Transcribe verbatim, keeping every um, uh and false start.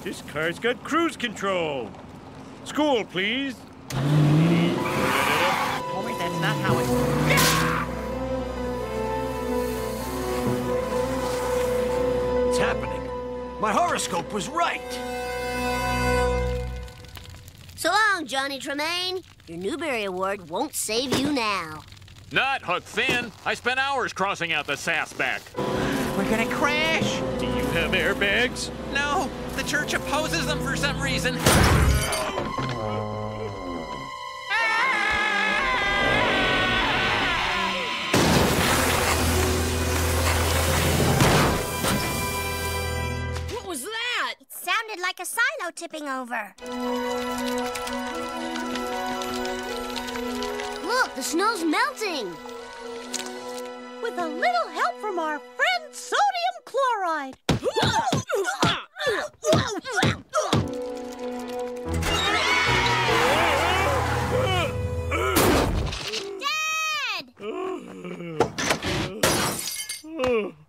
This car's got cruise control. School, please. Homer, that's not how it... What's happening? My horoscope was right. So long, Johnny Tremaine. Your Newbery Award won't save you now. Not Huck Finn. I spent hours crossing out the Sassback. We're gonna crash. Do you have airbags? No, the church opposes them for some reason. What was that? It sounded like a silo tipping over. Look, the snow's melting. With a little help from our friend sodium chloride. Dad!